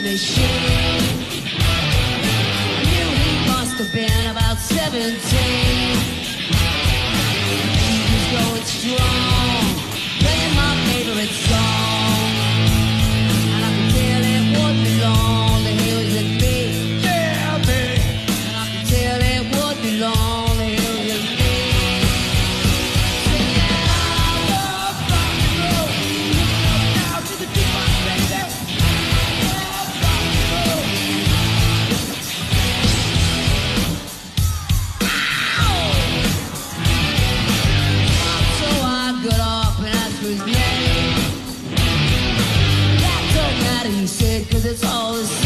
machine. I knew he must have been about 17. He was going strong, playing my favorite song, and I could tell it would be long that he was with me. Yeah, me. And I could tell it would be long that he was with me. Singing, I love rock and roll. Looking up now to the jukebox, baby. He said, 'cause it's all the same.